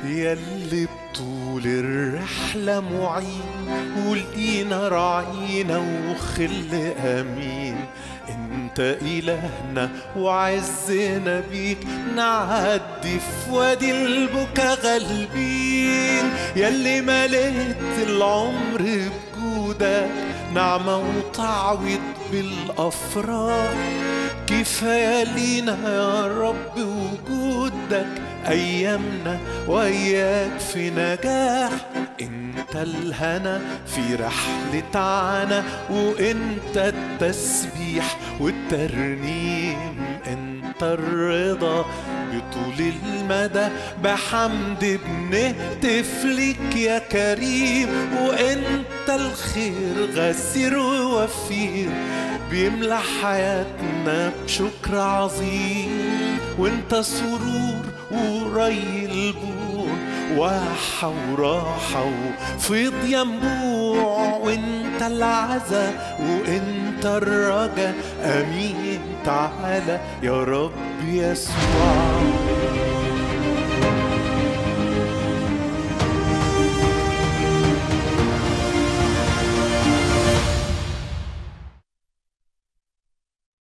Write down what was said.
يلي بطول الرحلة معين ولقينا راعينا وخل أمين. انت إلهنا وعزنا بيك نعدي في وادي البكا غالبين. يلي مليت العمر بجودك نعمة وتعويض بالأفراح. كفاية لينا يا رب وجودك أيامنا وإياك في نجاح. انت الهنا في رحلة عنا وانت التسبيح والترنيم. انت الرضا بطول المدى بحمد بنهتف لك يا كريم. وانت الخير غسير ووفير بيملى حياتنا بشكر عظيم. وانت سرور وري البور واحة وراحة وفيض ينبوع. وانت العزا وانت الرجا امين. تعالى يا رب يسوع.